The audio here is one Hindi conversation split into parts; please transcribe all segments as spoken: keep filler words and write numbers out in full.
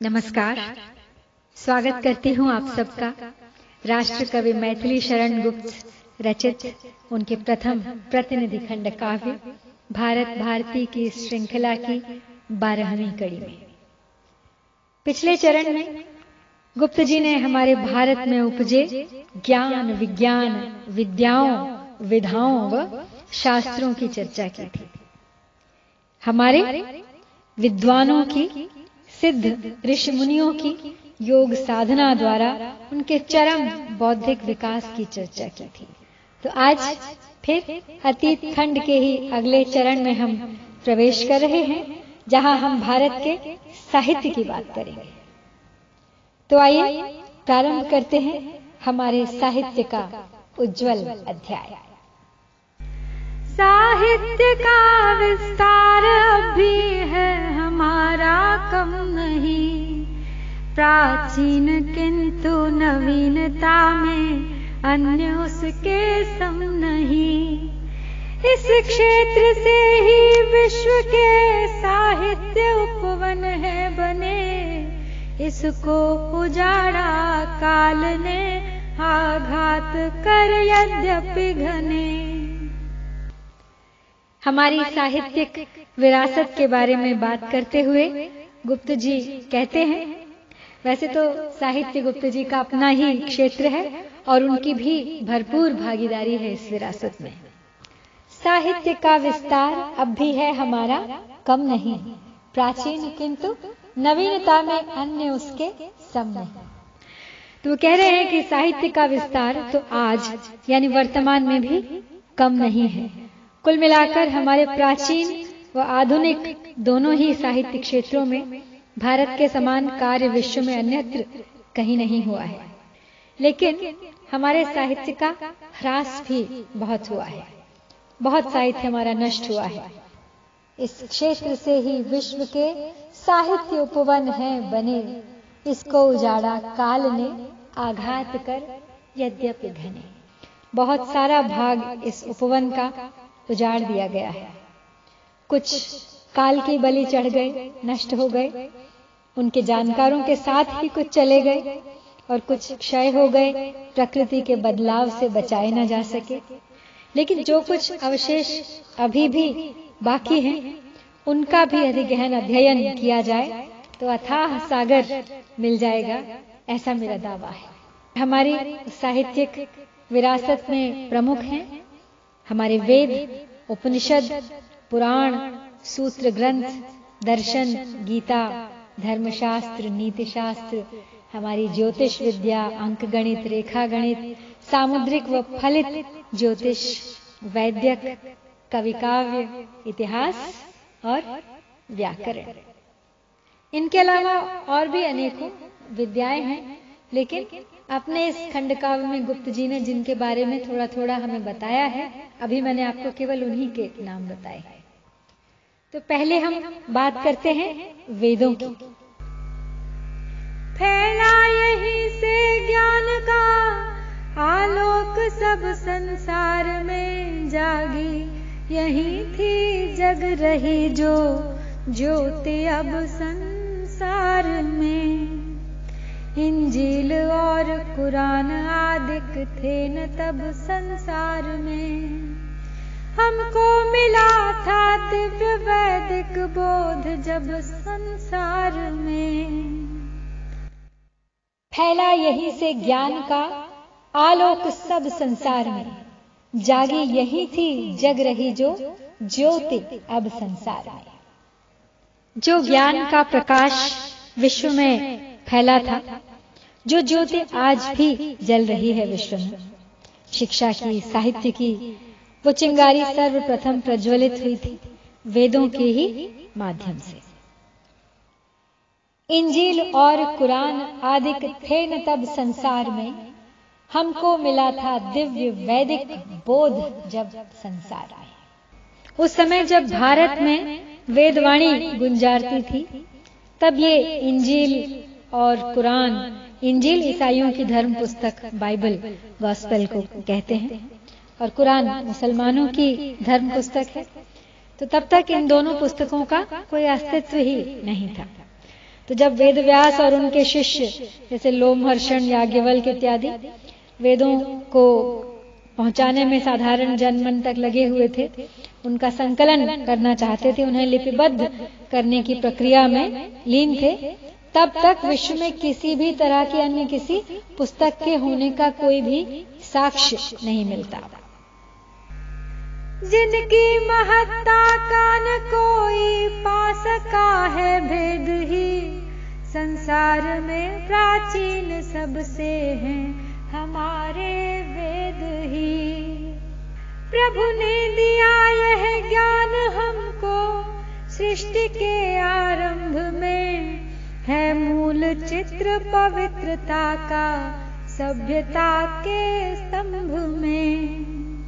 नमस्कार। स्वागत करती हूँ आप सबका राष्ट्र कवि मैथिली शरण गुप्त रचित उनके प्रथम प्रतिनिधि खंड काव्य भारत भारती की श्रृंखला की बारहवीं कड़ी में। पिछले चरण में गुप्त जी ने हमारे भारत में उपजे ज्ञान विज्ञान विद्याओं विधाओं व शास्त्रों की चर्चा की थी। हमारे विद्वानों की सिद्ध ऋषि मुनियों की योग साधना द्वारा उनके चरम बौद्धिक विकास की चर्चा की थी। तो आज फिर अतीत खंड के ही अगले चरण में हम प्रवेश कर रहे हैं, जहां हम भारत के साहित्य की बात करेंगे। तो आइए प्रारंभ करते हैं हमारे साहित्य का उज्जवल अध्याय। साहित्य का विस्तार अभी है हमारा कम नहीं, प्राचीन किंतु नवीनता में अन्य उसके सम नहीं। इस क्षेत्र से ही विश्व के साहित्य उपवन है बने, इसको उजाड़ा काल ने आघात कर यद्यपि घने। हमारी साहित्यिक विरासत के बारे में बात करते हुए गुप्त जी कहते हैं, वैसे तो साहित्य गुप्त जी का अपना ही क्षेत्र है और उनकी भी भरपूर भागीदारी है इस विरासत में। साहित्य का विस्तार अब भी है हमारा कम नहीं, प्राचीन किंतु नवीनता में अन्य उसके सम नहीं। तो वो कह रहे हैं कि साहित्य का विस्तार तो आज यानी वर्तमान में भी कम नहीं है। कुल मिलाकर हमारे प्राचीन व आधुनिक दोनों ही साहित्य क्षेत्रों में भारत के समान कार्य विश्व में अन्यत्र कहीं नहीं हुआ है। लेकिन हमारे साहित्य का ह्रास भी बहुत हुआ है, बहुत साहित्य हमारा नष्ट हुआ है। इस क्षेत्र से ही विश्व के साहित्य उपवन हैं बने, इसको उजाड़ा काल ने आघात कर यद्यपि घने। बहुत सारा भाग इस उपवन का उजाड़ दिया गया है। कुछ काल की बलि चढ़ गए, नष्ट हो गए, उनके जानकारों के साथ ही कुछ चले गए और कुछ क्षय हो गए, प्रकृति के बदलाव से बचाए न जा सके। लेकिन जो कुछ अवशेष अभी भी बाकी हैं, उनका भी यदि गहन अध्ययन किया जाए तो अथाह सागर मिल जाएगा, ऐसा मेरा दावा है। हमारी साहित्यिक विरासत में प्रमुख हैं हमारे वेद, उपनिषद, पुराण, सूत्र ग्रंथ, दर्शन, गीता, धर्मशास्त्र, नीति शास्त्र, हमारी ज्योतिष विद्या, अंक गणित, रेखा गणित, सामुद्रिक व फलित ज्योतिष, वैद्यक, कवि काव्य, इतिहास और व्याकरण। इनके अलावा और भी अनेकों विद्याएं हैं, लेकिन अपने इस खंड काव्य में गुप्त जी ने जिनके बारे में थोड़ा थोड़ा हमें बताया है, अभी मैंने आपको केवल उन्हीं के नाम बताए हैं। तो पहले हम बात करते हैं वेदों की। फैला यहीं से ज्ञान का आलोक सब संसार में, जागी यहीं थी जग रही जो ज्योति अब संसार में। इंजील और कुरान आदिक थे न तब संसार में, हमको मिला था दिव्य वैदिक बोध जब संसार में। फैला यहीं से ज्ञान का आलोक सब संसार में, जागी यहीं थी जग रही जो ज्योति अब संसार में। जो ज्ञान का प्रकाश विश्व में फैला था, जो ज्योति आज भी जल रही है विश्व में, शिक्षा की, साहित्य की, वो चिंगारी सर्वप्रथम प्रज्वलित हुई थी वेदों के ही माध्यम से। इंजील और कुरान आदिक थे न तब संसार में, हमको मिला था दिव्य वैदिक बोध जब संसार आए। उस समय जब भारत में वेदवाणी गुंजारती थी, तब ये इंजील और कुरान, इंजील ईसाइयों की धर्म पुस्तक बाइबल गॉस्पेल को कहते हैं और कुरान मुसलमानों की धर्म पुस्तक है। तो तब तक इन दोनों पुस्तकों का कोई अस्तित्व ही नहीं था। तो जब वेद व्यास और उनके शिष्य जैसे लोमहर्षण, याज्ञवल्क्य इत्यादि वेदों को पहुंचाने में साधारण जनमन तक लगे हुए थे, उनका संकलन करना चाहते थे, उन्हें लिपिबद्ध करने की प्रक्रिया में लीन थे, तब तक विश्व में किसी भी तरह की अन्य किसी पुस्तक के होने का कोई भी साक्ष्य नहीं मिलता। जिनकी महत्ता का न कोई पा सका है भेद ही, संसार में प्राचीन सबसे हैं हमारे वेद ही। प्रभु ने दिया यह ज्ञान हमको सृष्टि के आरंभ में, है मूल चित्र पवित्रता का सभ्यता के स्तंभ में।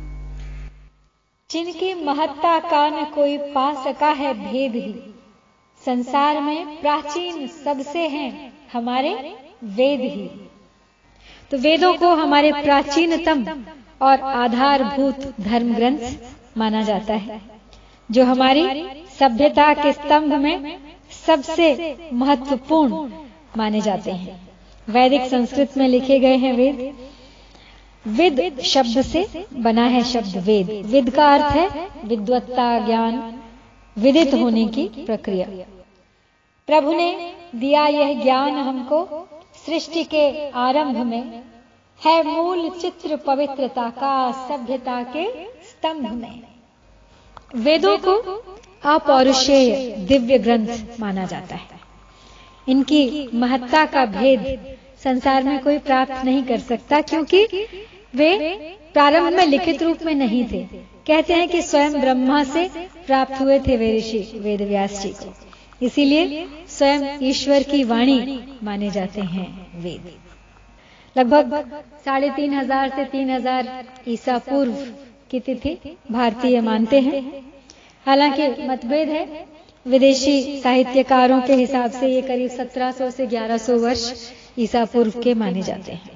जिनकी महत्ता का न कोई पा सका है भेद ही, संसार में प्राचीन सबसे हैं हमारे वेद ही। तो वेदों को हमारे प्राचीनतम और आधारभूत धर्म ग्रंथ माना जाता है, जो हमारी सभ्यता के स्तंभ में सबसे महत्वपूर्ण माने जाते हैं। वैदिक संस्कृत में लिखे गए हैं वेद। विद शब्द से बना है शब्द वेद। विद का अर्थ है विद्वत्ता, ज्ञान, विदित होने की प्रक्रिया। प्रभु ने दिया यह ज्ञान हमको सृष्टि के आरंभ में, है मूल चित्र पवित्रता का सभ्यता के स्तंभ में। वेदों को अपौरुषेय दिव्य ग्रंथ माना जाता है। इनकी महत्ता का भेद संसार में कोई प्राप्त नहीं कर सकता, क्योंकि वे प्रारंभ में लिखित रूप में नहीं थे। कहते हैं कि स्वयं ब्रह्मा से प्राप्त हुए थे वे ऋषि वेद व्यास जी को, इसीलिए स्वयं ईश्वर की वाणी माने जाते हैं वेद। लगभग साढ़े तीन हजार से तीन हजार ईसा पूर्व की तिथि भारतीय मानते हैं। हालांकि मतभेद है, विदेशी साहित्यकारों के हिसाब से ये करीब सत्रह सौ से ग्यारह सौ वर्ष ईसा पूर्व के माने जाते हैं।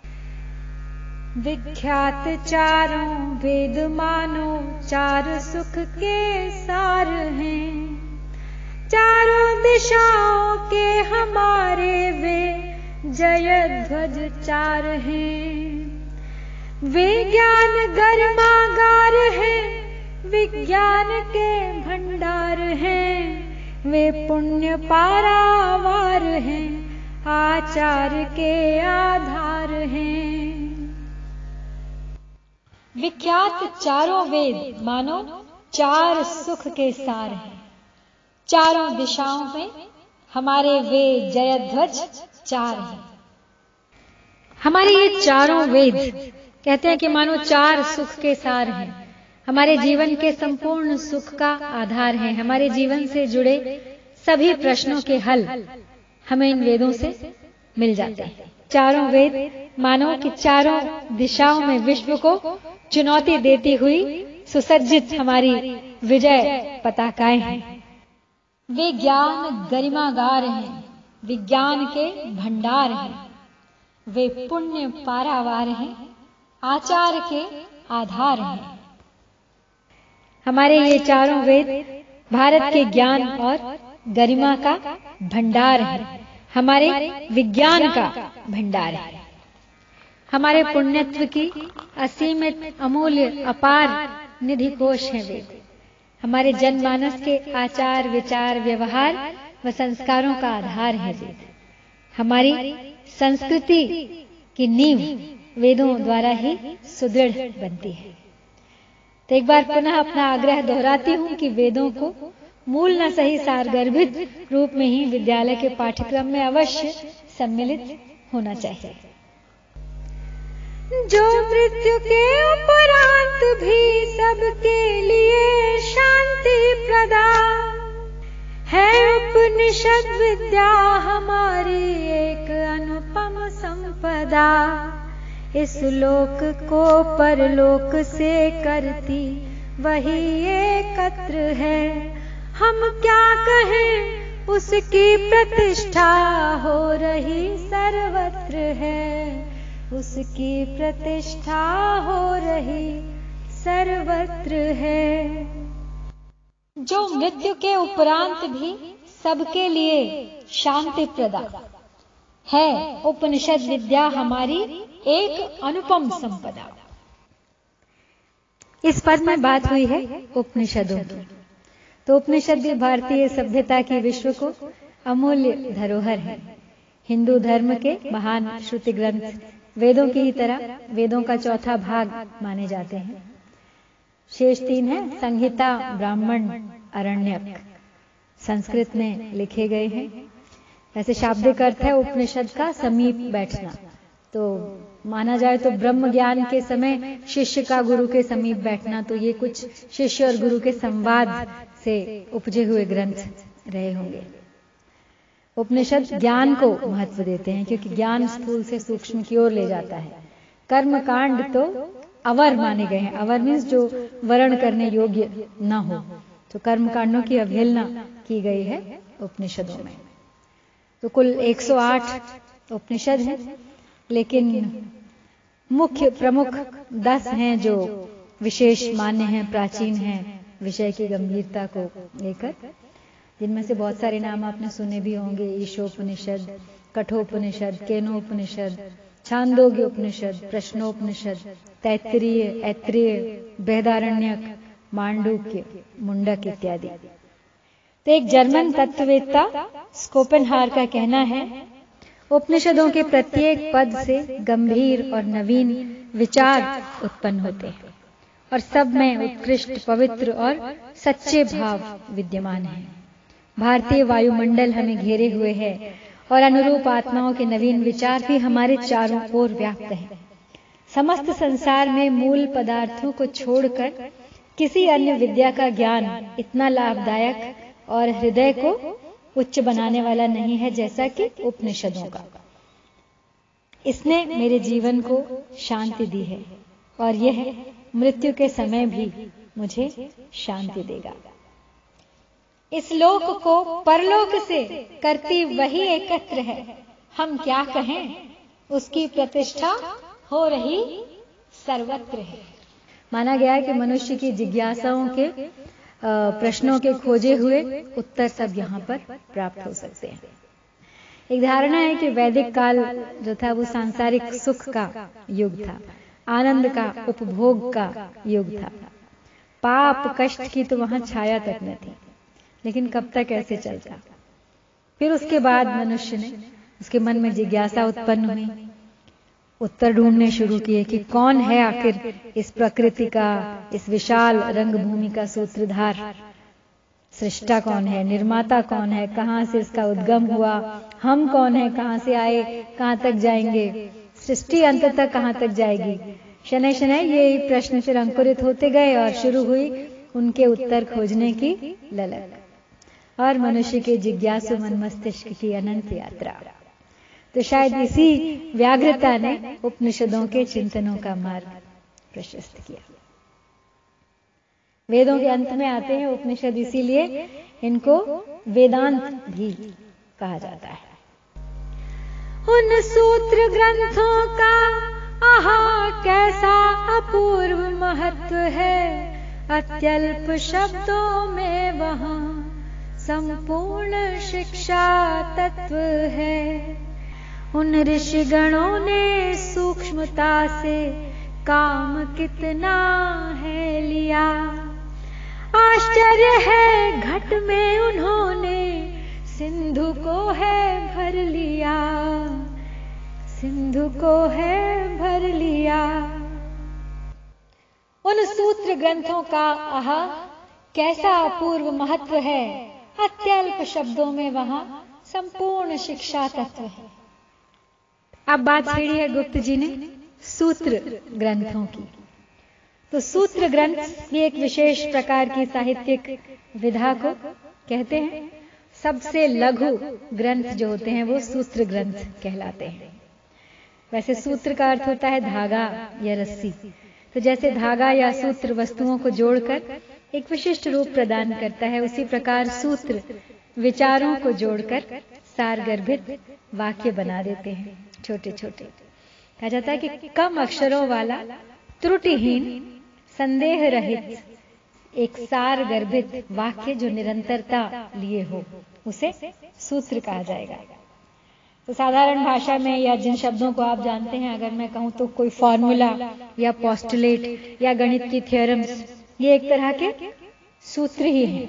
विख्यात चारों वेद मानो चार सुख के सार हैं, चारों दिशाओं के हमारे वे जय ध्वज चार हैं। वे ज्ञान गरिमागार हैं, विज्ञान के भंडार हैं, वे पुण्य पारावार हैं, आचार के आधार हैं। विख्यात चारों वेद मानो चार सुख के सार हैं, चारों दिशाओं में हमारे वे जयध्वज चार हैं। हमारे ये चारों वेद कहते हैं कि मानो चार सुख के सार हैं, हमारे जीवन के संपूर्ण सुख का आधार है। हमारे जीवन से जुड़े सभी प्रश्नों के हल हमें इन वेदों से मिल जाते हैं। चारों वेद मानो कि चारों दिशाओं में विश्व को चुनौती देती हुई सुसज्जित हमारी विजय पताकाएं हैं। वे ज्ञान गरिमागार हैं, विज्ञान के भंडार हैं, वे पुण्य पारावार हैं, आचार के आधार हैं। हमारे ये चारों वेद भारत के ज्ञान और गरिमा का भंडार है, हमारे विज्ञान का भंडार है, हमारे पुण्यत्व की असीमित अमूल्य अपार निधि कोश है वेद। हमारे जनमानस के आचार विचार व्यवहार व संस्कारों का आधार है वेद। हमारी संस्कृति की नींव वेदों द्वारा ही सुदृढ़ बनती है। तो एक बार पुनः अपना आग्रह दोहराती हूं कि वेदों को मूल न सही सारगर्भित रूप में ही विद्यालय के पाठ्यक्रम में अवश्य सम्मिलित होना चाहिए। जो मृत्यु के उपरांत भी सबके लिए शांति प्रदा है, उपनिषद विद्या हमारी एक अनुपम संपदा। इस लोक को परलोक से करती वही एकत्र है, हम क्या कहें उसकी प्रतिष्ठा हो रही सर्वत्र है, उसकी प्रतिष्ठा हो रही सर्वत्र है। जो मृत्यु के उपरांत भी सबके लिए शांति प्रदा है उपनिषद विद्या हमारी एक अनुपम संपदा। इस पद में बात हुई है उपनिषदों की। तो उपनिषद भी भारतीय सभ्यता की विश्व को अमूल्य धरोहर है। हिंदू धर्म के महान श्रुति ग्रंथ वेदों की ही तरह वेदों का चौथा भाग माने जाते हैं। शेष तीन है संहिता, ब्राह्मण, अरण्यक, संस्कृत में लिखे गए हैं। वैसे शाब्दिक अर्थ है उपनिषद का समीप बैठना। तो माना जाए तो ब्रह्म ज्ञान के समय शिष्य का गुरु के समीप बैठना, तो ये कुछ शिष्य और गुरु के संवाद से उपजे हुए ग्रंथ रहे होंगे। उपनिषद ज्ञान को महत्व देते हैं क्योंकि ज्ञान स्थूल से सूक्ष्म की ओर ले जाता है। कर्म कांड तो अवर माने गए हैं। अवर मीन्स जो वर्ण करने योग्य न हो, तो कर्म कांडों की अवहेलना की गई है उपनिषदों में। तो कुल एक सौ आठ उपनिषद हैं, लेकिन मुख्य प्रमुख दस हैं जो विशेष मान्य हैं, प्राचीन हैं विषय की गंभीरता को लेकर, जिनमें से बहुत सारे नाम आपने सुने भी होंगे। ईशोपनिषद, कठोपनिषद, केनोपनिषद, छांदोग्य उपनिषद, प्रश्नोपनिषद, तैत्तिरीय, ऐत्रेय, बृहदारण्यक, मांडूक्य, मुंडक इत्यादि। तो एक जर्मन तत्ववेत्ता स्कोपेनहार का कहना है, उपनिषदों के प्रत्येक पद से गंभीर और नवीन विचार उत्पन्न होते हैं और सब में उत्कृष्ट, पवित्र और सच्चे भाव विद्यमान हैं। भारतीय वायुमंडल हमें घेरे हुए है और अनुरूप आत्माओं के नवीन विचार भी हमारे चारों ओर व्याप्त हैं। समस्त संसार में मूल पदार्थों को छोड़कर किसी अन्य विद्या का ज्ञान इतना लाभदायक और हृदय को उच्च बनाने वाला नहीं है जैसा कि उपनिषदों का। इसने मेरे जीवन को शांति दी है और यह मृत्यु के समय भी मुझे शांति देगा। इस लोक को परलोक से करती वही एकत्र है, हम क्या कहें, उसकी प्रतिष्ठा हो रही सर्वत्र है। माना गया है कि मनुष्य की जिज्ञासाओं के प्रश्नों के खोजे हुए उत्तर सब यहाँ पर प्राप्त हो सकते हैं। एक धारणा है कि वैदिक काल जो था वो सांसारिक सुख का युग था, आनंद का, उपभोग का युग था। पाप कष्ट की तो वहां छाया तक न थी। लेकिन कब तक ऐसे चलता? फिर उसके बाद मनुष्य ने, उसके मन में जिज्ञासा उत्पन्न हुई, उत्तर ढूंढने शुरू किए कि कौन है आखिर इस प्रकृति का, इस विशाल रंगभूमि का सूत्रधार। सृष्टा कौन है, निर्माता कौन है, कहां से इसका उद्गम हुआ, हम कौन है, कहां से आए, कहां तक जाएंगे, सृष्टि अंत तक कहां तक जाएगी। शनै शनै ये प्रश्न फिर अंकुरित होते गए और शुरू हुई उनके उत्तर खोजने की ललक और मनुष्य के जिज्ञासु मन मस्तिष्क की अनंत यात्रा। तो शायद इसी व्याग्रता ने उपनिषदों के चिंतनों का मार्ग प्रशस्त किया। वेदों के अंत में आते हैं उपनिषद, इसीलिए इनको वेदांत भी कहा जाता है। उन सूत्र ग्रंथों का आहा कैसा अपूर्व महत्व है, अत्यल्प शब्दों में वहां संपूर्ण शिक्षा तत्व है। उन ऋषिगणों ने सूक्ष्मता से काम कितना है लिया, आश्चर्य है घट में उन्होंने सिंधु को है भर लिया, सिंधु को है भर लिया। उन सूत्र ग्रंथों का आहा कैसा अपूर्व महत्व है, अत्यल्प शब्दों में वहां संपूर्ण शिक्षा तत्व है। अब बात छेड़ी है गुप्त जी ने सूत्र ग्रंथों की। तो सूत्र ग्रंथ भी एक विशेष प्रकार की साहित्यिक विधा को कहते हैं। सबसे लघु ग्रंथ जो होते हैं वो सूत्र ग्रंथ कहलाते हैं। वैसे सूत्र का अर्थ होता है धागा या रस्सी। तो जैसे धागा या सूत्र वस्तुओं को जोड़कर एक विशिष्ट रूप प्रदान करता है, उसी प्रकार सूत्र विचारों को जोड़कर सारगर्भित वाक्य बना देते हैं, छोटे छोटे। कहा जाता है कि कम अक्षरों वाला, त्रुटिहीन, संदेह रहित एक सार गर्भित वाक्य जो निरंतरता लिए हो, उसे सूत्र कहा जाएगा। तो साधारण भाषा में या जिन शब्दों को आप जानते हैं, अगर मैं कहूं तो कोई फॉर्मूला या पोस्टुलेट या गणित की थ्योरम्स, ये एक तरह के सूत्र ही हैं।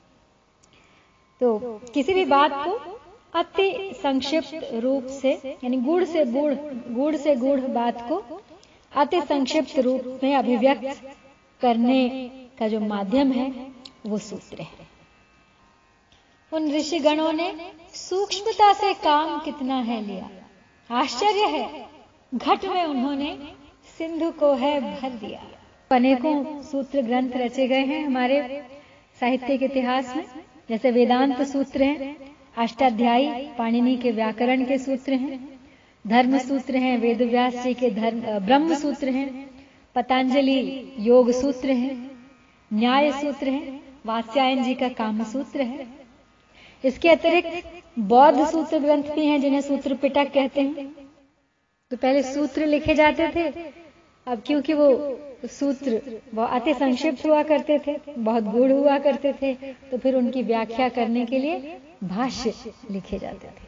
तो किसी भी बात को अति संक्षिप्त रूप से, यानी गूढ़ से गूढ़ गूढ़ से गूढ़ बात को अति संक्षिप्त रूप में अभिव्यक्त करने का जो माध्यम है वो सूत्र है। उन ऋषिगणों ने सूक्ष्मता से काम कितना है लिया, आश्चर्य है, घट में उन्होंने सिंधु को है भर दिया। अनेकों सूत्र ग्रंथ रचे गए हैं हमारे साहित्य के इतिहास में, जैसे वेदांत सूत्र हैं, अष्टाध्यायी पाणिनि के व्याकरण के सूत्र हैं, धर्म सूत्र हैं, वेदव्यास जी के धर्म ब्रह्म सूत्र हैं, पतंजलि योग सूत्र हैं, न्याय सूत्र हैं, वात्स्यायन जी का काम सूत्र है। इसके अतिरिक्त बौद्ध सूत्र ग्रंथ भी हैं जिन्हें सूत्र पिटक कहते हैं। तो पहले सूत्र लिखे जाते थे, अब क्योंकि वो सूत्र वो अति संक्षिप्त हुआ करते थे, बहुत गूढ़ हुआ करते थे, तो फिर उनकी व्याख्या करने के लिए भाष्य लिखे जाते थे।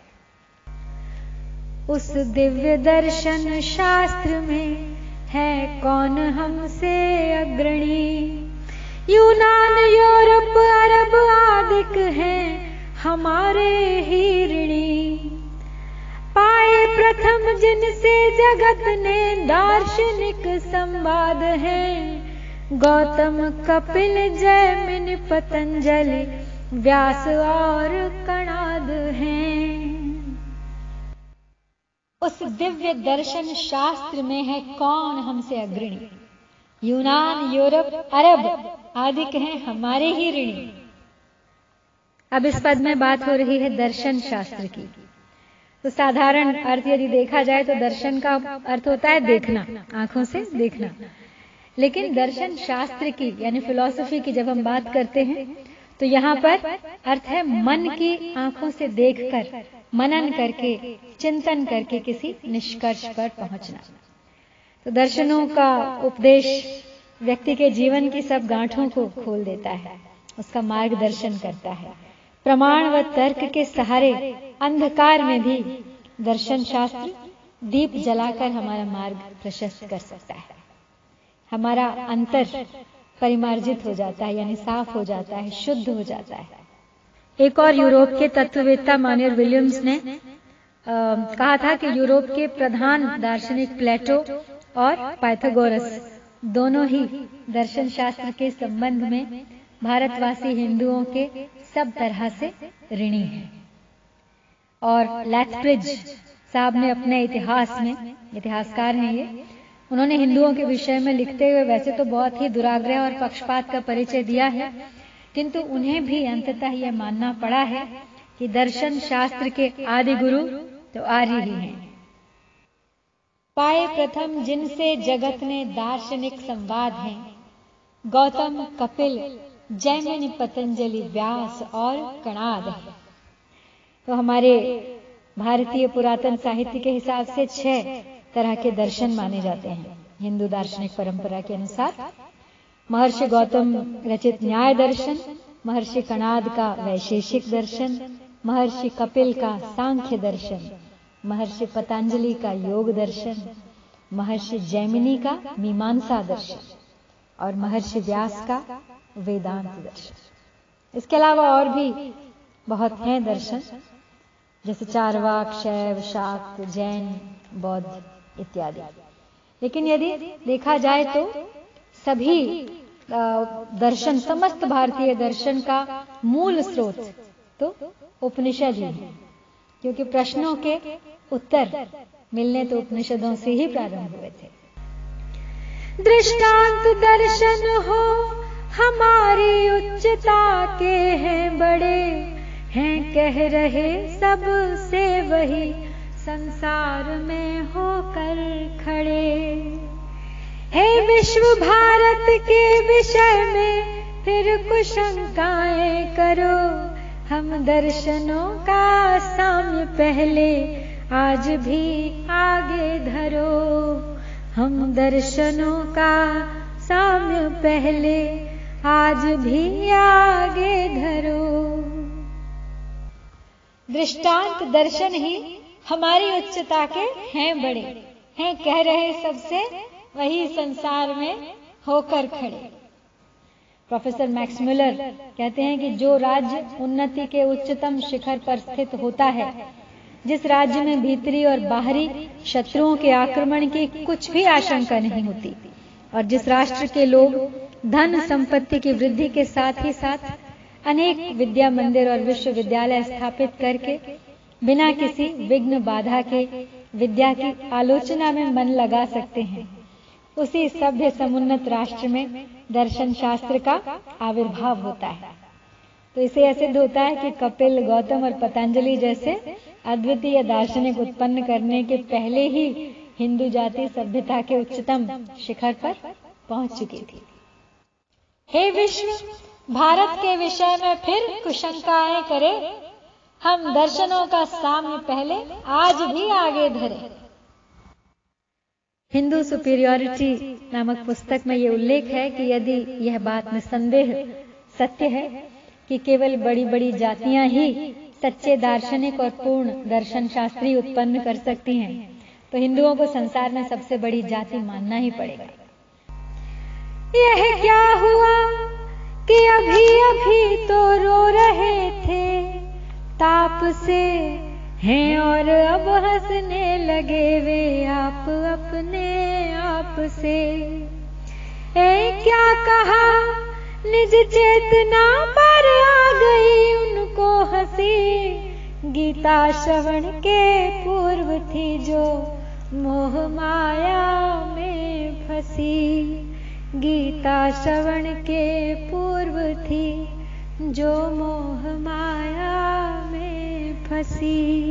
उस दिव्य दर्शन शास्त्र में है कौन हमसे अग्रणी, यूनान यूरोप अरब आदिक हैं हमारे ही ऋणी। पाए प्रथम जिनसे जगत ने दार्शनिक संवाद हैं, गौतम कपिल जैमिनि पतंजलि व्यास और कणाद हैं। उस दिव्य दर्शन शास्त्र में है कौन हमसे अग्रणी, यूनान यूरोप अरब आदिक हैं हमारे ही ऋणी। अब इस पद में बात हो रही है दर्शन शास्त्र की। तो साधारण अर्थ यदि देखा जाए तो दर्शन का अर्थ होता है देखना, आंखों से देखना। लेकिन दर्शन शास्त्र की यानी फिलॉसफी की जब हम बात करते हैं तो यहाँ पर अर्थ है मन की आंखों से देखकर, मनन करके, चिंतन करके किसी निष्कर्ष पर पहुंचना। तो दर्शनों का उपदेश व्यक्ति के जीवन की सब गांठों को खोल देता है, उसका मार्गदर्शन करता है। प्रमाण व तर्क के सहारे अंधकार में भी दर्शन शास्त्र दीप जलाकर हमारा मार्ग प्रशस्त कर सकता है। हमारा अंतर परिमार्जित हो जाता है, यानी साफ हो जाता है, शुद्ध हो जाता है। एक और यूरोप के तत्ववेत्ता मान्यर विलियम्स ने आ, कहा था कि यूरोप के प्रधान दार्शनिक प्लेटो और पाइथागोरस दोनों ही दर्शन शास्त्र के संबंध में भारतवासी हिंदुओं के सब तरह से ऋणी हैं। और लैथब्रिज साहब ने अपने इतिहास में, इतिहासकार हैं ये, उन्होंने हिंदुओं के विषय में लिखते हुए वैसे तो बहुत ही दुराग्रह और पक्षपात का परिचय दिया है, किंतु उन्हें भी अंततः यह मानना पड़ा है कि दर्शन शास्त्र के आदि गुरु तो आर्य ही हैं। पाए प्रथम जिनसे जगत ने दार्शनिक संवाद हैं, गौतम कपिल जैमिनि पतंजलि व्यास और कणाद है। तो हमारे भारतीय पुरातन साहित्य के हिसाब से छह तरह के दर्शन माने जाते हैं हिंदू दार्शनिक परंपरा के अनुसार। महर्षि गौतम रचित न्याय दर्शन, महर्षि कणाद का वैशेषिक दर्शन, महर्षि कपिल का सांख्य दर्शन, महर्षि पतंजलि का योग दर्शन, महर्षि जैमिनि का मीमांसा दर्शन और महर्षि व्यास का वेदांत दर्शन। इसके अलावा और भी बहुत हैं दर्शन, जैसे चारवाक, शैव, शाक्त, जैन, बौद्ध इत्यादि। लेकिन यदि देखा जाए तो सभी दर्शन, समस्त भारतीय दर्शन का मूल स्रोत तो उपनिषद ही है, क्योंकि प्रश्नों के उत्तर मिलने तो उपनिषदों से ही प्रारंभ हुए थे। दृष्टांत दर्शन हो हमारी उच्चता के हैं बड़े, हैं कह रहे सब से वही संसार में होकर खड़े। है विश्व भारत के विषय में फिर कुछ शंकाएं करो, हम दर्शनों का साम्य पहले आज भी आगे धरो। हम दर्शनों का साम्य पहले आज भी आगे धरो। दृष्टांत दर्शन ही हमारी उच्चता के हैं बड़े, हैं कह रहे सबसे वही संसार में होकर खड़े। प्रोफेसर मैक्स मुलर कहते हैं कि जो राज्य उन्नति के उच्चतम शिखर पर स्थित होता है, जिस राज्य में भीतरी और बाहरी शत्रुओं के आक्रमण की कुछ भी आशंका नहीं होती, और जिस राष्ट्र के लोग धन संपत्ति की वृद्धि के साथ ही साथ अनेक विद्या मंदिर और विश्वविद्यालय स्थापित करके बिना किसी विघ्न बाधा के विद्या की आलोचना में मन लगा सकते हैं, उसी सभ्य समुन्नत राष्ट्र में दर्शन शास्त्र का आविर्भाव होता है। तो इसे सिद्ध होता है कि कपिल, गौतम और पतंजलि जैसे अद्वितीय दार्शनिक उत्पन्न करने के पहले ही हिंदू जाति सभ्यता के उच्चतम शिखर पर पहुंच चुकी थी। हे विश्व, भारत के विषय में फिर कुशंकाएं करे, हम दर्शनों का साम्य पहले आज भी आगे धरे। हिंदू सुपीरियरिटी नामक पुस्तक में यह उल्लेख है कि यदि यह बात निसंदेह सत्य है कि केवल बड़ी बड़ी जातियां ही सच्चे दार्शनिक और पूर्ण दर्शन शास्त्री उत्पन्न कर सकती हैं, तो हिंदुओं को संसार में सबसे बड़ी जाति मानना ही पड़ेगा। यह क्या हुआ कि अभी अभी तो रो रहे थे ताप से, हैं और अब हंसने लगे वे आप अपने आप से। ए क्या कहा निज चेतना पर आ गई उनको हंसी, गीता श्रवण के पूर्व थी जो मोह माया में फंसी, गीता श्रवण के पूर्व थी जो मोह माया में फंसी।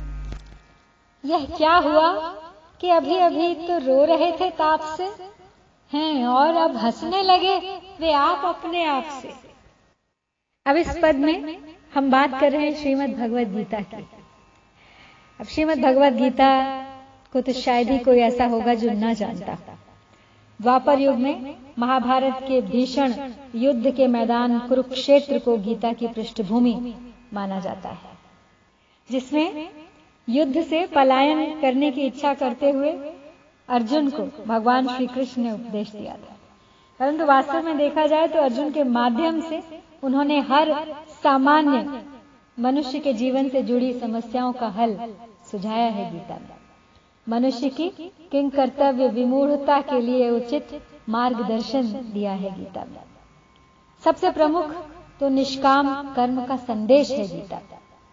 यह क्या हुआ कि अभी अभी तो रो रहे थे ताप से, हैं और अब हंसने लगे वे आप अपने आप से। अब इस पद में हम बात कर रहे हैं श्रीमद् भगवद गीता की। अब श्रीमद् भगवद गीता को तो शायद ही कोई ऐसा होगा जो न जानता। द्वापर युग में महाभारत के भीषण युद्ध के मैदान कुरुक्षेत्र को गीता की पृष्ठभूमि माना जाता है, जिसमें युद्ध से पलायन करने की इच्छा करते हुए अर्जुन को भगवान श्री कृष्ण ने उपदेश दिया था। परंतु वास्तव में देखा जाए तो अर्जुन के माध्यम से उन्होंने हर सामान्य मनुष्य के जीवन से जुड़ी समस्याओं का हल सुझाया है। गीता में मनुष्य की किंग कर्तव्य विमूढ़ता के लिए उचित मार्गदर्शन दिया है। गीता में सबसे प्रमुख तो निष्काम कर्म का संदेश है। गीता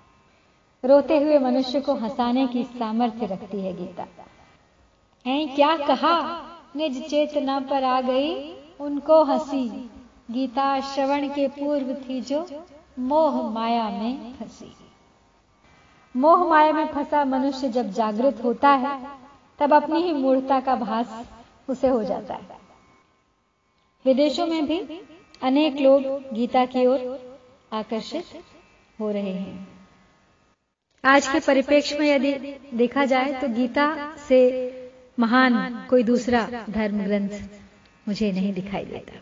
रोते हुए मनुष्य को हंसाने की सामर्थ्य रखती है। गीता हैं क्या कहा निज चेतना पर आ गई उनको हंसी, गीता श्रवण के पूर्व थी जो मोह माया में फंसी। मोह माया में फंसा मनुष्य जब जागृत होता है तब अपनी ही मूढ़ता का भास उसे हो जाता है। विदेशों में भी अनेक लोग गीता की ओर आकर्षित हो रहे हैं। आज के परिप्रेक्ष्य में यदि देखा जाए तो गीता से महान कोई दूसरा धर्म ग्रंथ मुझे नहीं दिखाई देता।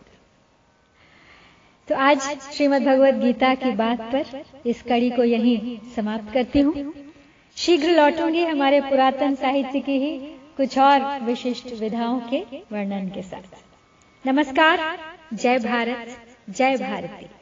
तो आज श्रीमद् भगवद गीता की बात पर इस कड़ी को यहीं समाप्त करती हूँ। शीघ्र लौटूंगी हमारे पुरातन साहित्य की ही कुछ और विशिष्ट विधाओं के वर्णन के साथ। नमस्कार, जय भारत, जय भारती।